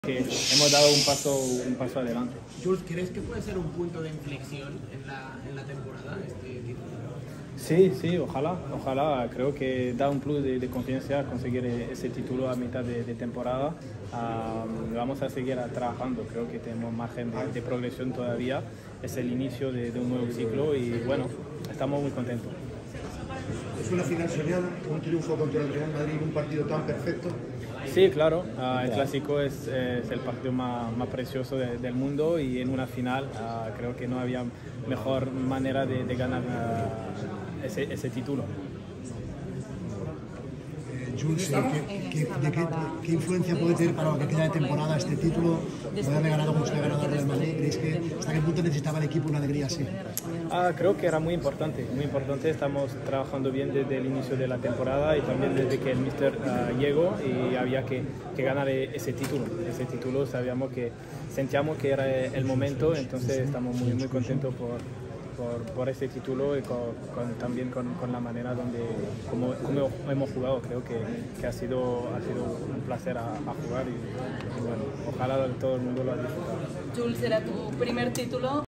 Que hemos dado un paso adelante. Jules, ¿crees que puede ser un punto de inflexión en la temporada este título? Sí, ojalá. Creo que da un plus de confianza conseguir ese título a mitad de temporada. Vamos a seguir trabajando, creo que tenemos margen de progresión todavía. Es el inicio de un nuevo ciclo y bueno, estamos muy contentos. Es una final soñada, un triunfo contra el Real Madrid, un partido tan perfecto. Sí, claro, el clásico es el partido más precioso del mundo y en una final creo que no había mejor manera de ganar ese título. Jules, ¿qué influencia puede tener para lo que queda de temporada este título? Poderle ganado como usted ha ganado al Real Madrid, ¿creéis que hasta qué punto necesitaba el equipo una alegría así? Creo que era muy importante. Estamos trabajando bien desde el inicio de la temporada y también desde que el míster llegó y había que ganar ese título. Ese título sentíamos que era el momento, entonces estamos muy contentos por ese título y también con la manera como hemos jugado. Creo que ha sido un placer a jugar y bueno, ojalá todo el mundo lo haya disfrutado. Jules, ¿será tu primer título?